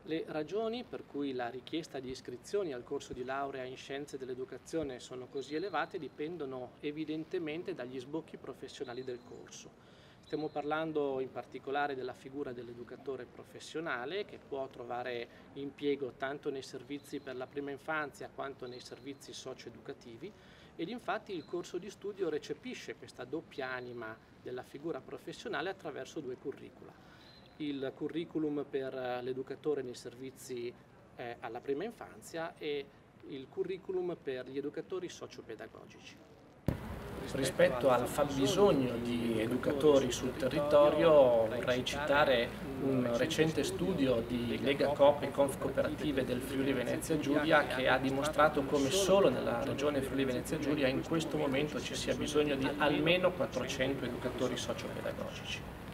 Le ragioni per cui la richiesta di iscrizioni al corso di laurea in scienze dell'educazione sono così elevate dipendono evidentemente dagli sbocchi professionali del corso. Stiamo parlando in particolare della figura dell'educatore professionale che può trovare impiego tanto nei servizi per la prima infanzia quanto nei servizi socio-educativi ed infatti il corso di studio recepisce questa doppia anima della figura professionale attraverso due curricula: il curriculum per l'educatore nei servizi alla prima infanzia e il curriculum per gli educatori sociopedagogici. Rispetto al fabbisogno di educatori sul territorio vorrei citare un recente studio di Lega Coop e Confcooperative del Friuli Venezia Giulia che ha dimostrato come solo nella regione Friuli Venezia Giulia in questo momento ci sia bisogno di almeno 400 educatori sociopedagogici.